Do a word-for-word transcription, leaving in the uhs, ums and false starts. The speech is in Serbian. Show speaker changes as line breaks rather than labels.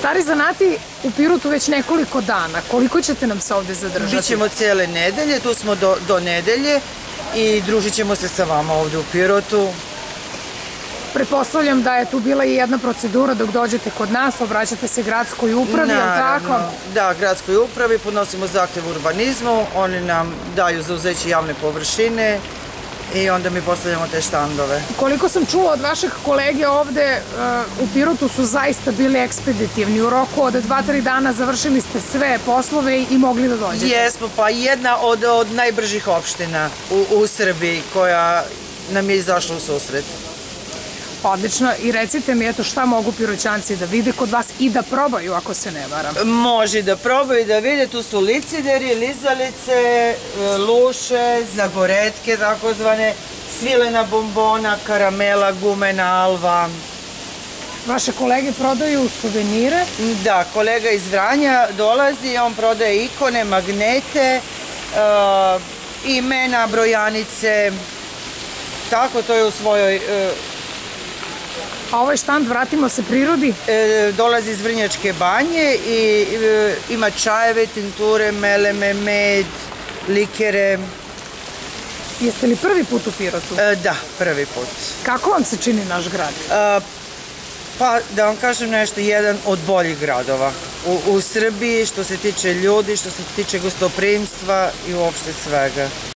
Stari zanati u Pirotu već nekoliko dana. Koliko ćete nam se ovde zadržati?
Bićemo cijele nedelje, tu smo do, do nedelje i družit ćemo se sa vama ovde u Pirotu.
Pretpostavljam da je tu bila i jedna procedura dok dođete kod nas, obraćate se gradskoj upravi, je li tako?
Da, gradskoj upravi, podnosimo zahtev urbanizmu, oni nam daju zauzeće javne površine i onda mi postavljamo te štandove.
Koliko sam čula od vaših kolege ovde u Pirotu su zaista bili ekspeditivni. U roku od dva tri dana završili ste sve poslove i mogli da dođete.
Jesmo, pa jedna od, od najbržih opština u, u Srbiji koja nam je izašla u susret.
Odlično. I recite mi, eto, šta mogu Piroćanci da vide kod vas i da probaju, ako se ne varam?
Može da probaju da vide, tu su licideri, lizalice, luše, zagoretke takozvane, svilena bombona, karamela, gumena, alva.
Vaše kolege prodaju suvenire?
Da, kolega iz Vranja dolazi, on prodaje ikone, magnete, uh, imena, brojanice, tako to je u svojoj... Uh,
A ovaj štand, vratimo se prirodi?
E, dolazi iz Vrnjačke banje i e, ima čajeve, tinkture, meleme, med, likere.
Jeste li prvi put u Pirotu?
E, da, prvi put.
Kako vam se čini naš grad?
E, pa, da vam kažem nešto, jedan od boljih gradova u, u Srbiji što se tiče ljudi, što se tiče gostoprimstva i uopšte svega.